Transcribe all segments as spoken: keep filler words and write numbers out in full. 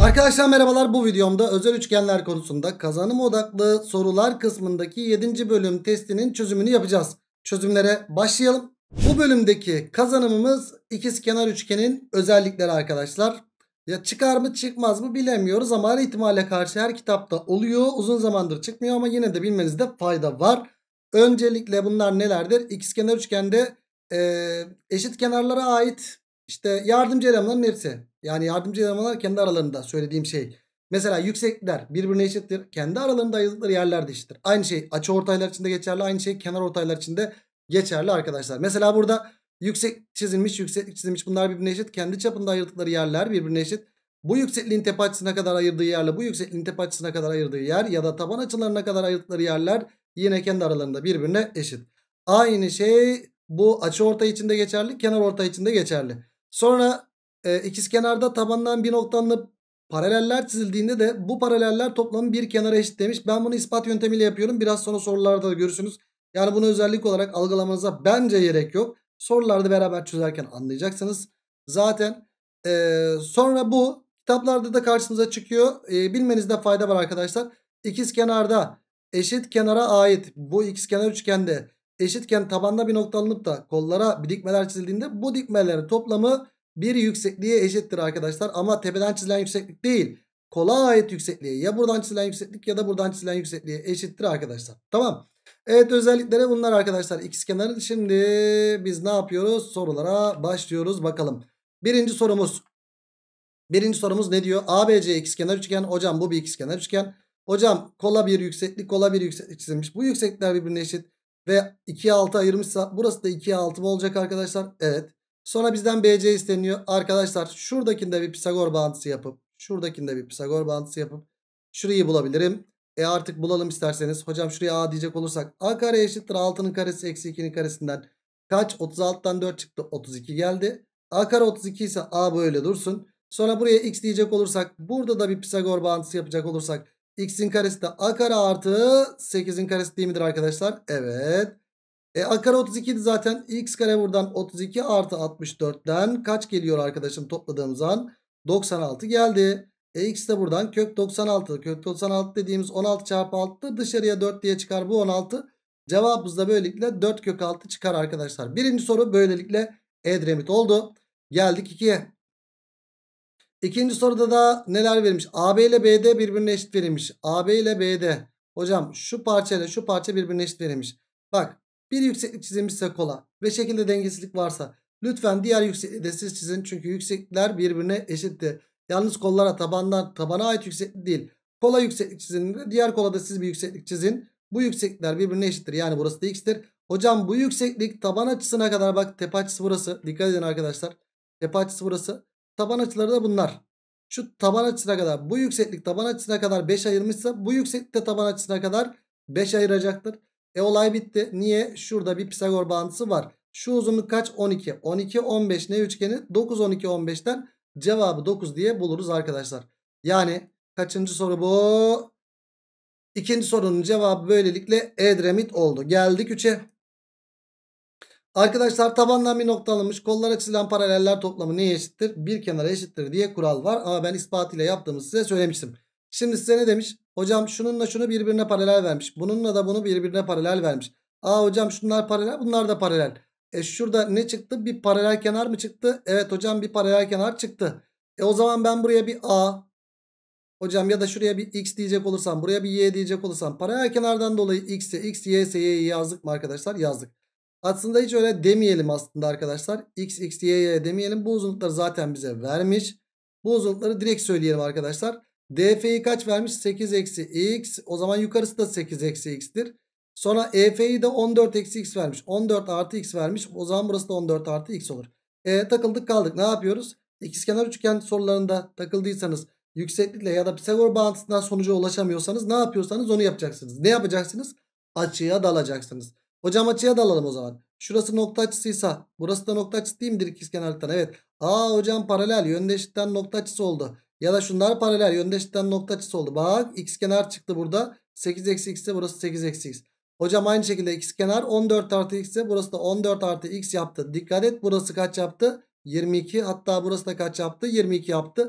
Arkadaşlar merhabalar, bu videomda özel üçgenler konusunda kazanım odaklı sorular kısmındaki yedinci bölüm testinin çözümünü yapacağız. Çözümlere başlayalım. Bu bölümdeki kazanımımız ikizkenar üçgenin özellikleri arkadaşlar. Ya çıkar mı çıkmaz mı bilemiyoruz ama her ihtimale karşı her kitapta oluyor. Uzun zamandır çıkmıyor ama yine de bilmenizde fayda var. Öncelikle bunlar nelerdir? İkizkenar üçgende e, eşit kenarlara ait işte yardımcı elemanların hepsi. Yani yardımcı elemanlar kendi aralarında söylediğim şey. Mesela yükseklikler birbirine eşittir. Kendi aralarında ayırdıkları yerler de eşittir. Aynı şey açıortaylar için de geçerli. Aynı şey kenarortaylar için de geçerli arkadaşlar. Mesela burada yüksek çizilmiş, yükseklik çizilmiş, bunlar birbirine eşit. Kendi çapında ayırdıkları yerler birbirine eşit. Bu yüksekliğin tepe açısına kadar ayırdığı yerle bu yüksekliğin tepe açısına kadar ayırdığı yer ya da taban açılarına kadar ayırdıkları yerler yine kendi aralarında birbirine eşit. Aynı şey bu açıortay için de geçerli, kenarortay için de geçerli. Sonra e, ikizkenarda tabandan bir nokta alınıp paraleller çizildiğinde de bu paraleller toplamı bir kenara eşit demiş. Ben bunu ispat yöntemiyle yapıyorum. Biraz sonra sorularda da görürsünüz. Yani bunu özellik olarak algılamanıza bence gerek yok. Sorularda beraber çözerken anlayacaksınız. Zaten e, sonra bu kitaplarda da karşınıza çıkıyor. E, bilmenizde fayda var arkadaşlar. İkizkenarda eşit kenara ait bu ikizkenar üçgende eşitken tabanda bir nokta alınıp da kollara bir dikmeler çizildiğinde bu dikmelerin toplamı bir yüksekliğe eşittir arkadaşlar. Ama tepeden çizilen yükseklik değil, kola ait yüksekliğe, ya buradan çizilen yükseklik ya da buradan çizilen yüksekliğe eşittir arkadaşlar. Tamam. Evet, özellikleri bunlar arkadaşlar ikizkenarın. Şimdi biz ne yapıyoruz? Sorulara başlıyoruz bakalım. Birinci sorumuz. Birinci sorumuz ne diyor? A B C ikizkenar üçgen. Hocam bu bir ikizkenar üçgen. Hocam kola bir yükseklik, kola bir yükseklik çizilmiş. Bu yükseklikler birbirine eşit. Ve ikiye altı ayırmışsa burası da ikiye altı mı olacak arkadaşlar? Evet. Sonra bizden B C isteniyor. Arkadaşlar şuradakinde bir Pisagor bağıntısı yapıp şuradakinde bir Pisagor bağıntısı yapıp şurayı bulabilirim. E artık bulalım isterseniz. Hocam şuraya A diyecek olursak A kare eşittir altının karesi eksi ikinin karesinden kaç? otuz altıdan dört çıktı, otuz iki geldi. A kare otuz iki ise A böyle dursun. Sonra buraya x diyecek olursak, burada da bir Pisagor bağıntısı yapacak olursak x'in karesi de a kare artı sekizin karesi değil midir arkadaşlar? Evet. E a kare otuz iki idi zaten. X kare buradan otuz iki artı altmış dörtten kaç geliyor arkadaşım topladığımız an? doksan altı geldi. E x de buradan kök doksan altı. Kök doksan altı dediğimiz on altı çarpı altı dışarıya dört diye çıkar bu on altı. Cevabımız da böylelikle dört kök altı çıkar arkadaşlar. Birinci soru böylelikle Edremit oldu. Geldik ikiye. İkinci soruda da neler verilmiş? A B ile B D birbirine eşit verilmiş. A B ile B D. Hocam şu parça ile şu parça birbirine eşit verilmiş. Bak, bir yükseklik çizilmişse kola ve şekilde dengesizlik varsa lütfen diğer yüksekliği de siz çizin. Çünkü yükseklikler birbirine eşitti. Yalnız kollara tabandan tabana ait yükseklik değil. Kola yükseklik çizin. Diğer kolada siz bir yükseklik çizin. Bu yükseklikler birbirine eşittir. Yani burası da x'tir. Hocam bu yükseklik taban açısına kadar, bak tepe açısı burası. Dikkat edin arkadaşlar. Tepe açısı burası. Taban açıları da bunlar. Şu taban açısına kadar, bu yükseklik taban açısına kadar beş ayırmışsa bu yükseklik de taban açısına kadar beş ayıracaktır. E olay bitti. Niye? Şurada bir Pisagor bağıntısı var. Şu uzunluk kaç? on iki. on iki on beş ne üçgeni? dokuz on iki on beşten cevabı dokuz diye buluruz arkadaşlar. Yani kaçıncı soru bu? İkinci sorunun cevabı böylelikle Edremit oldu. Geldik üçe. Arkadaşlar tabandan bir nokta alınmış. Kollara çizilen paraleller toplamı neye eşittir? Bir kenara eşittir diye kural var. Ama ben ispatıyla yaptığımı size söylemiştim. Şimdi size ne demiş? Hocam şununla şunu birbirine paralel vermiş. Bununla da bunu birbirine paralel vermiş. Aa hocam şunlar paralel, bunlar da paralel. E şurada ne çıktı? Bir paralel kenar mı çıktı? Evet hocam, bir paralel kenar çıktı. E o zaman ben buraya bir A hocam ya da şuraya bir x diyecek olursam, buraya bir y diyecek olursam, paralel kenardan dolayı x'e x, y ise y'yi yazdık mı arkadaşlar? Yazdık. Aslında hiç öyle demeyelim aslında arkadaşlar. X, X, Y, Y demeyelim. Bu uzunlukları zaten bize vermiş. Bu uzunlukları direkt söyleyelim arkadaşlar. D F'yi kaç vermiş? sekiz eksi X. O zaman yukarısı da sekiz eksi X'tir. Sonra E F'yi de on dört eksi X vermiş. on dört artı X vermiş. O zaman burası da on dört artı X olur. E, takıldık kaldık. Ne yapıyoruz? İkizkenar üçgen sorularında takıldıysanız, yükseklikle ya da Pisagor bağıntısından sonuca ulaşamıyorsanız ne yapıyorsanız onu yapacaksınız. Ne yapacaksınız? Açıya dalacaksınız. Hocam açıya dalalım o zaman. Şurası nokta açısıysa burası da nokta açısı değil midir ikizkenarlıktan? Evet. Aa hocam paralel, yönde eşitten nokta açısı oldu. Ya da şunlar paralel, yönde eşitten nokta açısı oldu. Bak ikizkenar çıktı burada. sekiz eksi x ise burası sekiz eksi x. Hocam aynı şekilde ikizkenar on dört artı x ise burası da on dört artı x yaptı. Dikkat et, burası kaç yaptı? yirmi iki. Hatta burası da kaç yaptı? yirmi iki yaptı.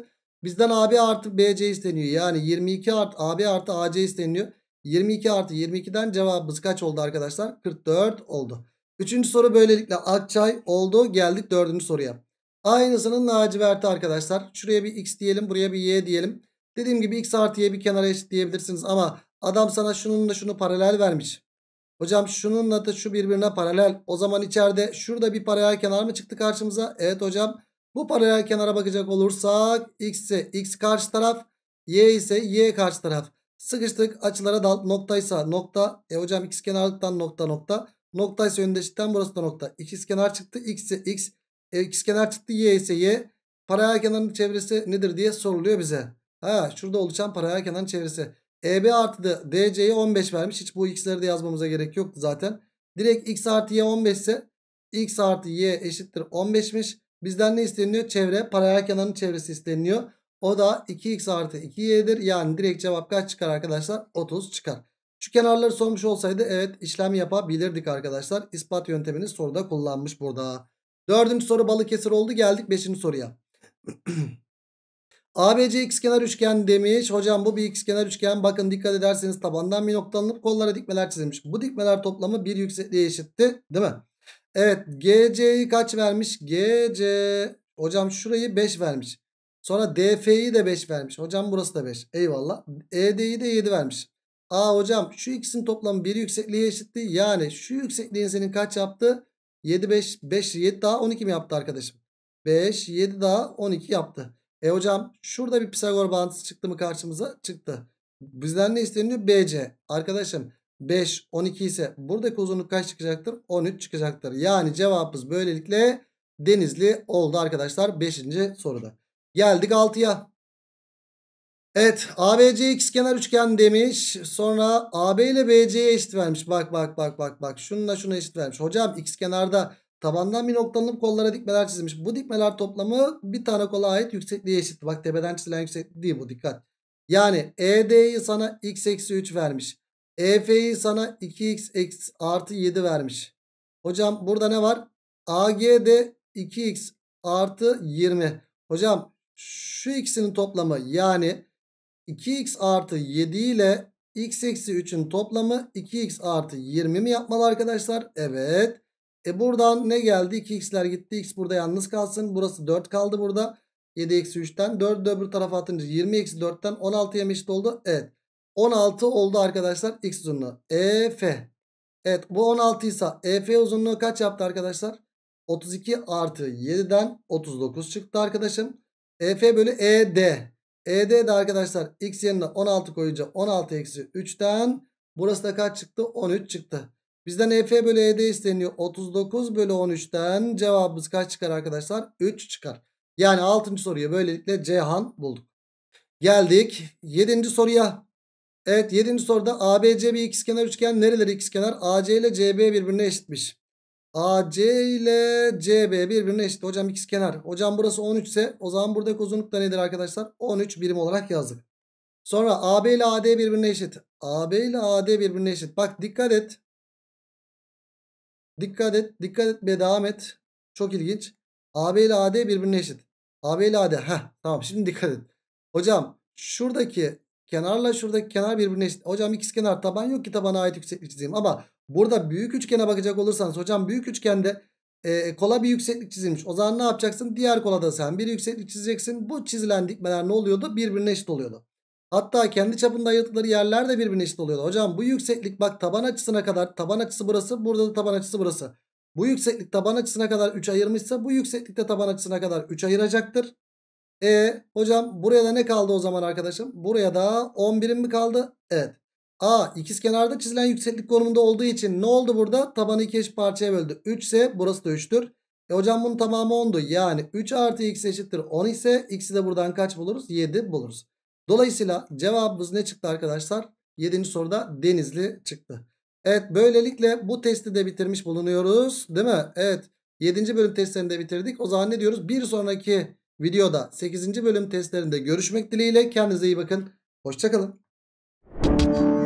Bizden A B artı B C isteniyor. Yani yirmi iki artı A B artı A C isteniyor. yirmi iki artı yirmi ikiden cevabımız kaç oldu arkadaşlar? kırk dört oldu. Üçüncü soru böylelikle Akçay oldu. Geldik dördüncü soruya. Aynısının laciverti arkadaşlar. Şuraya bir x diyelim, buraya bir y diyelim. Dediğim gibi x artı y bir kenara eşit diyebilirsiniz ama adam sana şununla şunu paralel vermiş. Hocam şununla da şu birbirine paralel. O zaman içeride şurada bir paralel kenar mı çıktı karşımıza? Evet hocam. Bu paralel kenara bakacak olursak x ise x karşı taraf, y ise y karşı taraf. Sıkıştık, açılara dal, noktaysa nokta. E hocam ikizkenarlıktan nokta nokta. Noktaysa yöndeşlikten burası da nokta. İkizkenar çıktı, x ise x. E, ikizkenar çıktı, y ise y. Paralel kenarın çevresi nedir diye soruluyor bize. Ha, şurada oluşan paralel kenarın çevresi. E B artı da D C'ye on beş vermiş. Hiç bu x'leri de yazmamıza gerek yoktu zaten. Direkt x artı y on beş ise x artı y eşittir on beşmiş. Bizden ne isteniyor? Çevre. Paralel kenarın çevresi isteniyor. O da iki x artı iki y'dir. Yani direkt cevap kaç çıkar arkadaşlar? otuz çıkar. Şu kenarları sormuş olsaydı evet işlem yapabilirdik arkadaşlar. İspat yöntemini soruda kullanmış burada. Dördüncü soru Balıkesir oldu. Geldik beşinci soruya. A B C ikizkenar üçgen demiş. Hocam bu bir ikizkenar üçgen. Bakın dikkat ederseniz tabandan bir nokta alınıp kollara dikmeler çizilmiş. Bu dikmeler toplamı bir yüksekliğe eşitti. Değil mi? Evet. G C'yi kaç vermiş? G C. Hocam şurayı beş vermiş. Sonra D F'yi de beş vermiş. Hocam burası da beş. Eyvallah. E D'yi de yedi vermiş. Aa hocam şu ikisinin toplamı bir yüksekliğe eşitti. Yani şu yüksekliğin senin kaç yaptı? yedi beş beş yedi daha on iki mi yaptı arkadaşım? beş yedi daha on iki yaptı. E hocam şurada bir Pisagor bağıntısı çıktı mı karşımıza? Çıktı. Bizden ne isteniyor? B C. Arkadaşım beş on iki ise buradaki uzunluk kaç çıkacaktır? on üç çıkacaktır. Yani cevabımız böylelikle Denizli oldu arkadaşlar beşinci soruda. Geldik altıya. Evet, A B C ikizkenar üçgen demiş. Sonra A B ile B C'ye eşit vermiş. Bak bak bak bak bak. Şununla şuna eşit vermiş. Hocam ikizkenarda tabandan bir noktalanıp kollara dikmeler çizilmiş. Bu dikmeler toplamı bir tane kola ait yüksekliğe eşit. Bak tepeden çizilen yükseklik değil bu, dikkat. Yani E D'yi sana x eksi üç vermiş. E F'yi sana iki x eksi artı yedi vermiş. Hocam burada ne var? A G de iki x artı yirmi. Hocam şu ikisinin toplamı yani iki x artı yedi ile x eksi üçün toplamı iki x artı yirmi mi yapmalı arkadaşlar? Evet. E buradan ne geldi? iki x'ler gitti. X burada yalnız kalsın. Burası dört kaldı burada. yedi eksi üçten. dördü öbür tarafa atınca yirmi eksi dörtten on altıya eşit oldu. Evet. on altı oldu arkadaşlar x uzunluğu. E F. Evet bu on altı ise E F uzunluğu kaç yaptı arkadaşlar? otuz iki artı yediden otuz dokuz çıktı arkadaşım. E F bölü E D. E D de arkadaşlar x yerine on altı koyunca on altı eksi üçten burası da kaç çıktı? on üç çıktı. Bizden E F bölü E D isteniyor. otuz dokuz bölü on üçten cevabımız kaç çıkar arkadaşlar? üç çıkar. Yani altıncı soruyu böylelikle Ceyhan bulduk. Geldik yedinci soruya. Evet yedinci soruda A B C bir ikizkenar üçgen. Nereleri ikizkenar? A C ile C B birbirine eşitmiş. A C ile C B birbirine eşit. Hocam ikizkenar. Hocam burası on üç ise o zaman buradaki uzunluk da nedir arkadaşlar? on üç birim olarak yazdık. Sonra A B ile A D birbirine eşit. A B ile A D birbirine eşit. Bak dikkat et. Dikkat et. Dikkat etmeye devam et. Çok ilginç. A B ile A D birbirine eşit. A B ile A D. Heh, tamam şimdi dikkat et. Hocam şuradaki kenarla şuradaki kenar birbirine eşit. Hocam ikizkenar taban yok ki tabana ait yükseklik çizeyim. Ama burada büyük üçgene bakacak olursanız hocam büyük üçgende e, kola bir yükseklik çizilmiş. O zaman ne yapacaksın? Diğer kola da sen bir yükseklik çizeceksin. Bu çizilen dikmeler ne oluyordu? Birbirine eşit oluyordu. Hatta kendi çapında ayırdıkları yerler de birbirine eşit oluyordu. Hocam bu yükseklik bak taban açısına kadar, taban açısı burası, burada da taban açısı burası. Bu yükseklik taban açısına kadar üç ayırmışsa bu yükseklik de taban açısına kadar üç ayıracaktır. E hocam buraya da ne kaldı o zaman arkadaşım? Buraya da on birim mi kaldı? Evet. A ikizkenarda çizilen yükseklik konumunda olduğu için ne oldu burada? Tabanı iki eşit parçaya böldü. üç ise burası da üçtür. E hocam bunun tamamı ondu. Yani üç artı x eşittir on ise x'i de buradan kaç buluruz? yedi buluruz. Dolayısıyla cevabımız ne çıktı arkadaşlar? yedinci soruda Denizli çıktı. Evet böylelikle bu testi de bitirmiş bulunuyoruz. Değil mi? Evet. yedinci bölüm testlerini de bitirdik. O zaman ne diyoruz? Bir sonraki videoda sekizinci bölüm testlerinde görüşmek dileğiyle. Kendinize iyi bakın. Hoşça kalın.